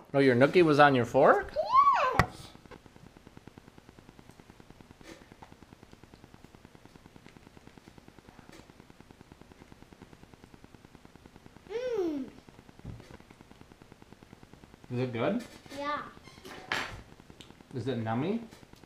Oh, your nookie was on your fork? Yes. Mmm. Is it good? Yeah. Is it nummy?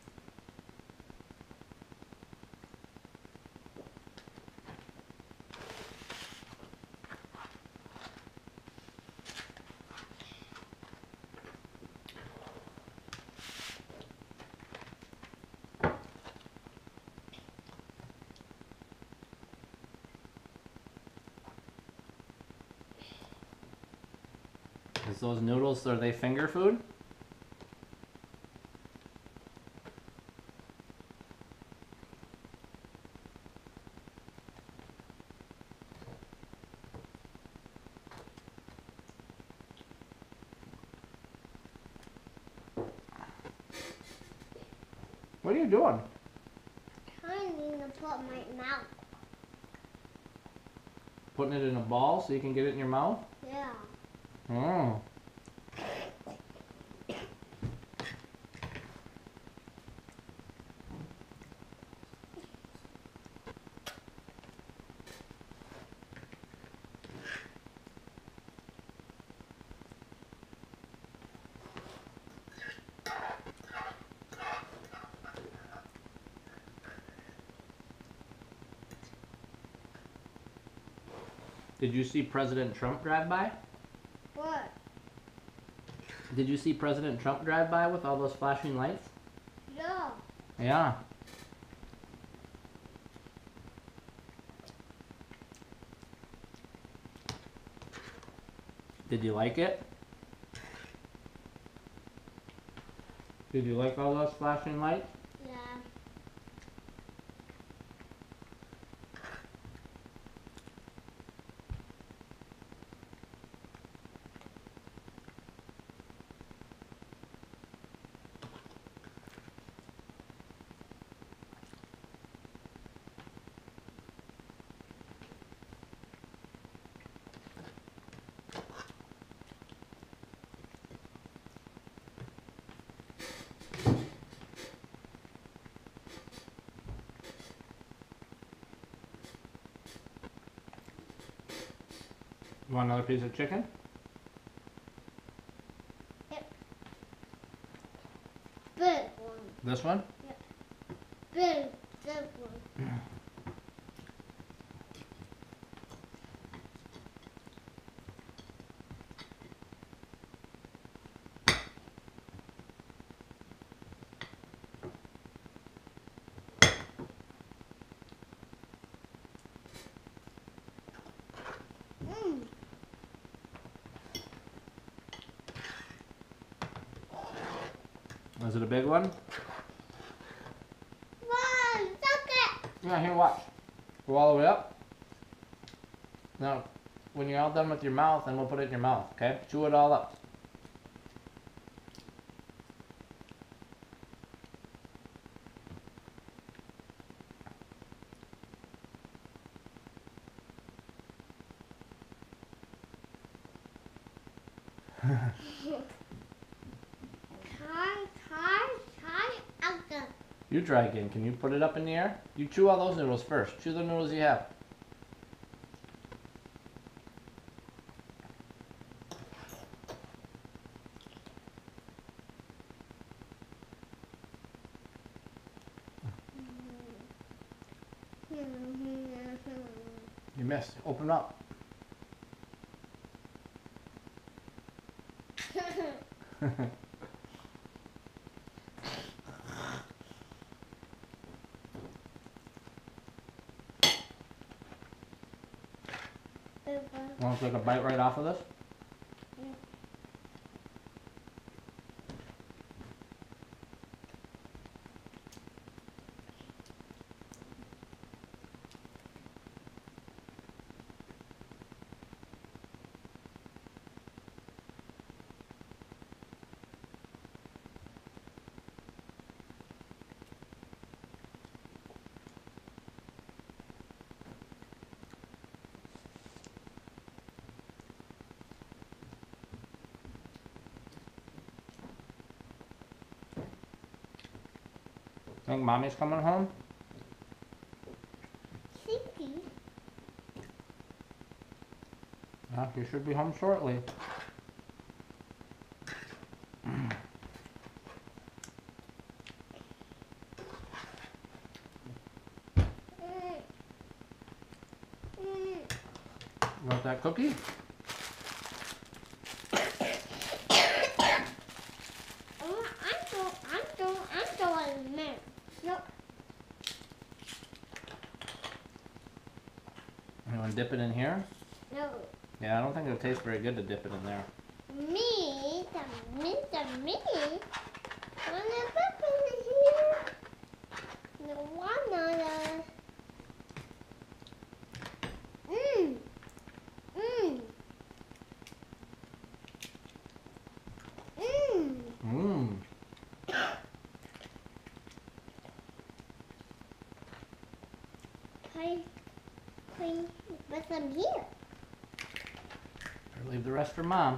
Is those noodles, are they finger food? What are you doing? Trying to put my mouth. Putting it in a ball so you can get it in your mouth? Yeah. Oh. Did you see President Trump drive by? What? Did you see President Trump drive by with all those flashing lights? Yeah. Yeah. Did you like it? Did you like all those flashing lights? Yeah. You want another piece of chicken? Yep. Big one. This one? Big one. Mmm. Is it a big one? Mom, suck it. Yeah, here, watch. Go all the way up. Now, when you're all done with your mouth, then we'll put it in your mouth, okay? Chew it all up. Uncle. You try again. Can you put it up in the air? You chew all those noodles first. Chew the noodles you have. You missed. Open up. Want to take a bite right off of this? Think mommy's coming home? Sleepy. Yeah, she should be home shortly. You want that cookie? I'm going there. Nope. You want to dip it in here? No. Yeah, I don't think it'll taste very good to dip it in there. Me. Wanna put it here? No, wanna. Mmm. Mmm. Mmm. Mmm. Put some here. Better leave the rest for Mom.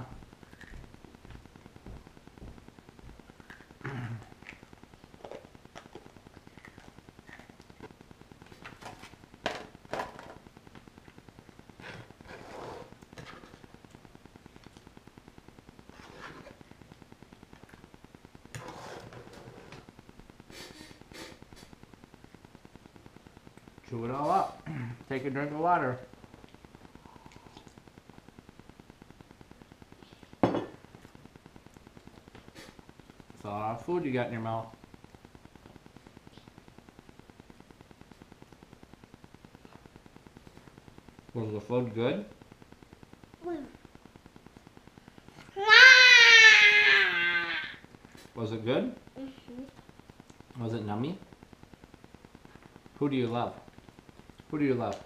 Chew it all up. Take a drink of water. That's a lot of food you got in your mouth. Was the food good? Was it good? Mm-hmm. Was it nummy? Who do you love? Who do you love?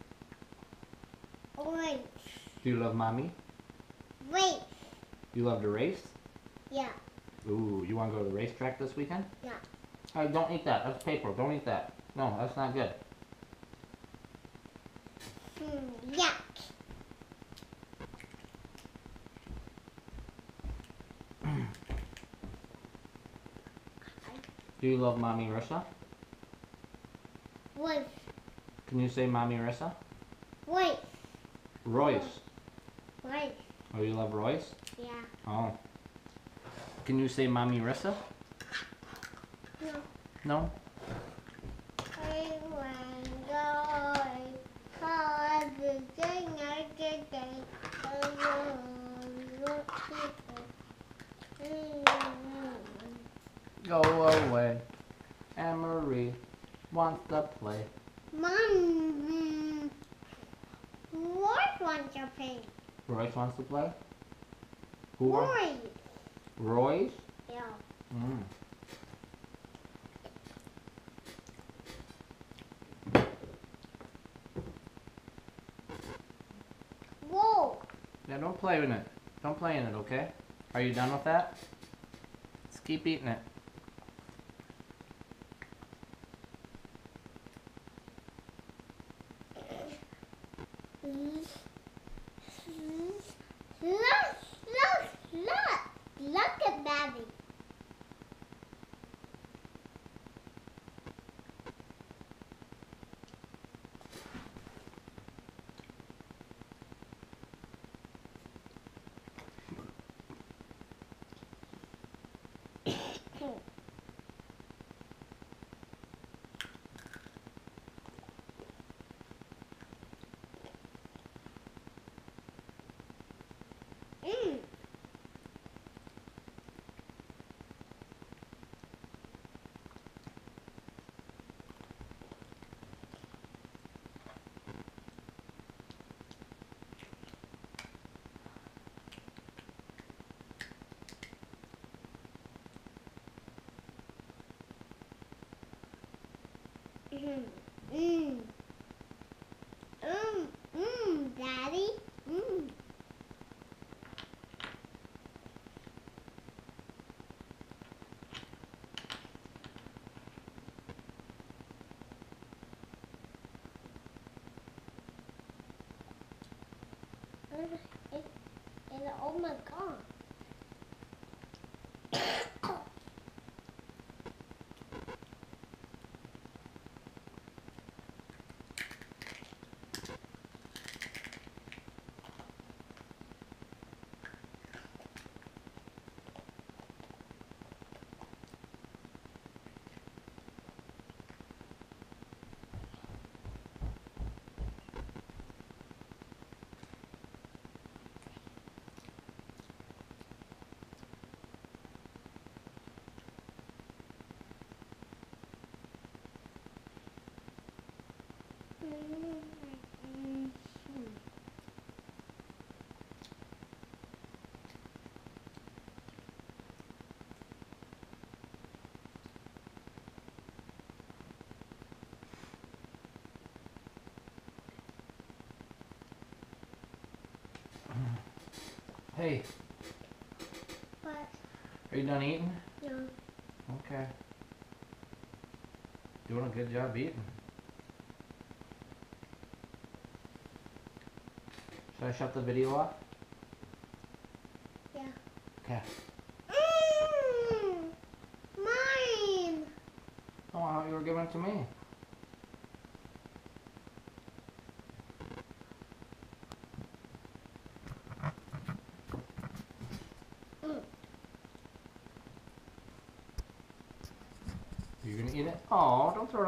Orange. Do you love Mommy? Wait. You love to race? Yeah. Ooh, you want to go to the racetrack this weekend? Yeah. Hey, don't eat that. That's paper. Don't eat that. No, that's not good. Yuck. Do you love Mommy Rissa? Wait. Can you say Mommy Rissa? Wait. Royce. Wait. Oh, you love Royce? Yeah. Oh. Can you say Mommy Rissa? No. No? I want to go. Cause the thing I did Go away. Emery wants to play. Mom, what wants to play? Royce wants to play? Who wants? Boy. Royce? Yeah. Mm. Whoa. Yeah, don't play in it. Don't play in it, okay? Are you done with that? Let's keep eating it. Look at Daddy. Mm. Mm. Daddy. Mm. Oh my God. Hey, What? are you done eating? No. Okay. Doing a good job eating. Should I shut the video off? Yeah. Okay. Mine. Oh, I thought you were giving it to me. You're gonna eat it? Oh, don't throw it